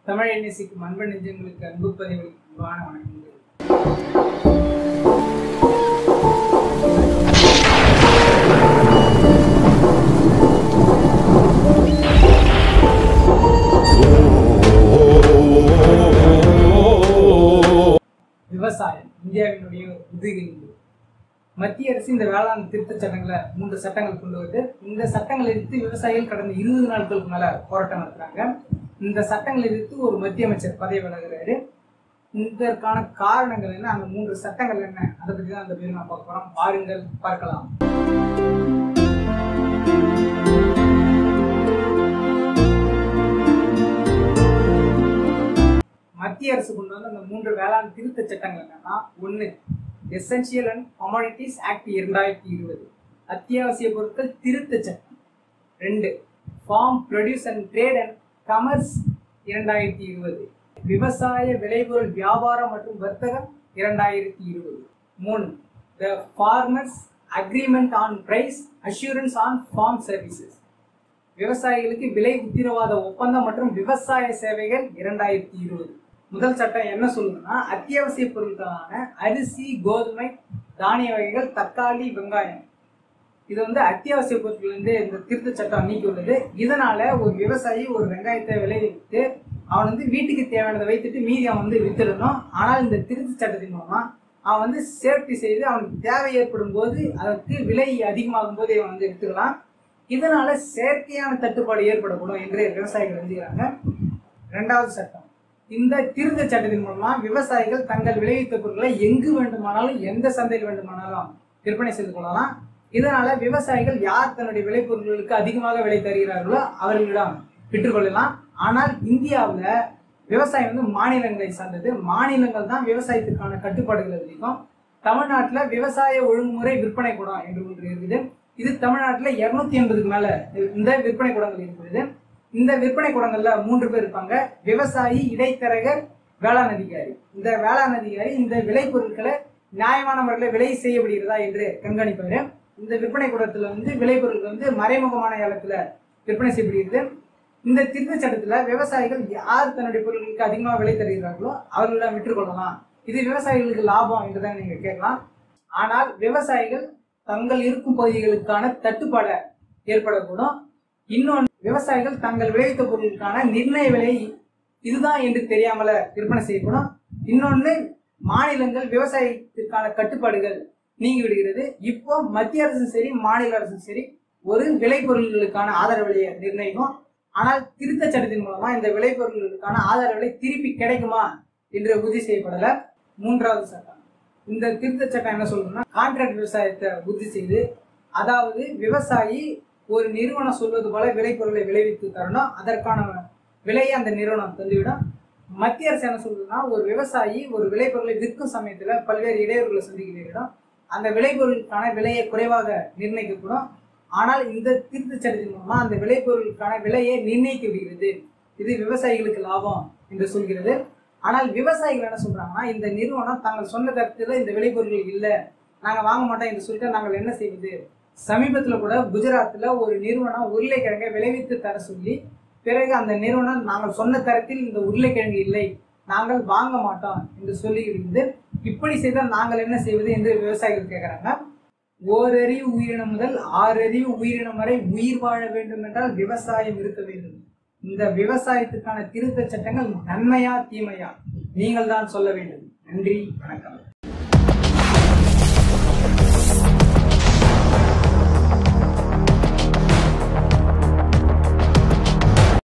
தமிழை நேசிக்கும் அன்பு நெஞ்சங்களுக்கு அன்பு பதிவு அன்பான வணக்கங்கள். விவசாயம் இந்தியாவினுடைய முதுகெலும்பு. மத்திய அரசு இந்த வேளாண் திருத்த சட்டங்களை 3 சட்டங்கள் கொண்டு வந்து இந்த சட்டங்களை எதிர்த்து விவசாயிகள் கடந்த 20 நாட்களுக்கு மேல போராட்டம் நடத்துறாங்க. இந்த சட்டங்களை எதிர்த்து ஒரு மத்திய அமைச்சர் பதவி விலகுறாரு. இதற்கான காரணங்கள் என்ன, அந்த 3 சட்டங்கள் என்ன, அதை பத்தி தான் அந்த வீடியோ நான் பார்க்க போறோம். பாருங்கள், பார்க்கலாம். மத்திய அரசு கொண்டு வந்த அந்த 3 வேளாண் திருத்த சட்டங்கள் என்னன்னா, 1 எசென்சியல் அண்ட் கமாடிட்டிஸ் ஆக்ட் 2020 அத்தியாவசிய பொருட்கள் திருத்த சட்டம். 2 farm produce and trade and commerce 2020 விவசாய விளைபொருள் வியாபாரம் மற்றும் வர்த்தகம் 2020. 3 the farmers agreement on price assurance on farm services விவசாயிகளுக்கு விலை உத்தரவாத ஒப்பந்தம் மற்றும் விவசாய சேவைகள் 2020. முதல் சட்டம் என்ன சொல்லுதுன்னா, அத்தியாவசிய பொருட்களான அரிசி, கோதுமை, தானிய வகைகள், தக்காளி, வெங்காயம் இது அத்தியாவசிய பொருட்கள் இந்த திருத்த சட்டம் நீக்கியுள்ளது. இதனால ஒரு விவசாயி ஒரு வெங்காயத்தை விளைவித்து அவன் வீட்டுக்கு தேவையானதை வைத்துட்டு மீதி அவன் வித்துடணும். ஆனால் இந்த திருத்த சட்டத்தின் மூலமா அவன் சேஃப்டி செய்து அவனுக்கு தேவை ஏற்படும் போது அதற்கு விலை அதிகமாகும் போது அவன் எடுத்துக்கலாம். இதனால செயற்கையான தட்டுப்பாடு ஏற்படக்கூடும் என்று விவசாயிகள் எழுதுகிறாங்க. 2வது சட்டம், இந்த திருத்த சட்டத்தின் மூலமா விவசாயிகள் தங்கள் விளைவித்த பொருட்களை எங்கு வேண்டுமானாலும் எந்த சந்தையில் வேண்டுமானாலும் விற்பனை செய்து கொள்ளலாம். இதனால விவசாயிகள் யார் தன்னுடைய விளைபொருட்களுக்கு அதிகமாக விலை தருகிறார்களோ அவர்களிடம் பெற்றுக்கொள்ளலாம். ஆனால் இந்தியாவில் விவசாயம் மாநிலங்களை சார்ந்தது. மாநிலங்கள் தான் விவசாயத்துக்கான கட்டுப்பாடுகள் அதிகம். தமிழ்நாட்டில் விவசாய ஒழுங்குமுறை விற்பனை கூடம் என்று ஒன்று இருக்குது. இது தமிழ்நாட்டில் 280க்கு மேல இந்த விற்பனை கூடங்கள் இருக்கிறது. இந்த விற்பனை கூடங்கள்ல 3 பேர் இருப்பாங்க. விவசாயி, இடைத்தரகர், வேளாண் அதிகாரி. இந்த வேளாண் அதிகாரி இந்த விளைபொருட்களை நியாயமான முறையில் விலை செய்யப்படுகிறதா என்று கண்காணிப்பாரு. இந்த விற்பனை கூடத்துல விளைபொருட்கள் மறைமுகமான ஏலத்துல விற்பனை செய்யப்படுகிறது. இந்த திருத்த சட்டத்துல விவசாயிகள் யார் தன்னுடைய பொருட்களுக்கு அதிகமாக விலை தருகிறார்களோ அவர்களிடம் விற்றுக்கொள்ளலாம். இது விவசாயிகளுக்கு லாபம் என்றுதான் நீங்க கேட்கலாம். ஆனால் விவசாயிகள் தங்கள் இருக்கும் பகுதிகளுக்கான தட்டுப்பாடை ஏற்படக்கூடும். இன்னொன்று, விவசாயிகள் தங்கள் விளைவித்த பொருட்களுக்கான நிர்ணய விலை இதுதான் என்று தெரியாமல விற்பனை செய்யப்படும். இன்னொன்று, மாநிலங்கள் விவசாயத்திற்கான கட்டுப்பாடுகள் நீங்கி விடுகிறது. இப்போ மத்திய அரசும் சரி மாநில அரசும் சரி ஒரு விளைபொருட்களுக்கான ஆதார விலையை நிர்ணயிக்கும். ஆனால் திருத்த சட்டத்தின் மூலமா இந்த விளைபொருட்களுக்கான ஆதார விலை திருப்பி கிடைக்குமா என்று உறுதி செய்யப்படல. 3வது சட்டம், இந்த திருத்த சட்டம் என்ன சொல்றதுன்னா, கான்ட்ராக்ட் விவசாயத்தை உறுதி செய்து, அதாவது விவசாயி ஒரு நிறுவனம் சொல்வது போல விளைபொருளை விளைவித்து தரணும். அதற்கான விலையை அந்த நிறுவனம் தந்துவிடும். மத்திய அரசு என்ன சொல்றதுன்னா, ஒரு விவசாயி ஒரு விளைபொருளை விற்கும் சமயத்துல பல்வேறு இடையூறுகளை சந்திக்க நேரிடும். அந்த விளைபொருளுக்கான விலையை குறைவாக நிர்ணயிக்கப்படும். ஆனால் இந்த திருத்த சட்டத்தின் மூலமா அந்த விளைபொருளுக்கான விலையை நிர்ணயிக்க விடுகிறது. இது விவசாயிகளுக்கு லாபம் என்று சொல்கிறது. ஆனால் விவசாயிகள் என்ன சொல்றாங்கன்னா, இந்த நிறுவனம் தாங்கள் சொன்ன தரத்துல இந்த விளைபொருட்கள் இல்லை, நாங்க வாங்க மாட்டோம் என்று சொல்லிட்டு நாங்கள் என்ன செய்வது. சமீபத்துல கூட குஜராத்ல ஒரு நிறுவனம் உருளைக்கிழங்கை விளைவித்து தர சொல்லி, பிறகு அந்த நிறுவனம் நாங்கள் சொன்ன தரத்தில் இந்த உருளைக்கிழங்கு இல்லை, நாங்கள் வாங்க மாட்டோம் என்று சொல்லி இருந்து, இப்படி செய்தால் நாங்கள் என்ன செய்வது என்று விவசாயிகள் கேட்கிறாங்க. ஓரறிவு உயிரினம் முதல் 6 அறிவு உயிரினம் வரை உயிர் வாழ வேண்டும் என்றால் விவசாயம் இருக்க வேண்டும். இந்த விவசாயத்துக்கான திருத்த சட்டங்கள் நன்மையா தீமையா நீங்கள் தான் சொல்ல வேண்டும். நன்றி, வணக்கம்.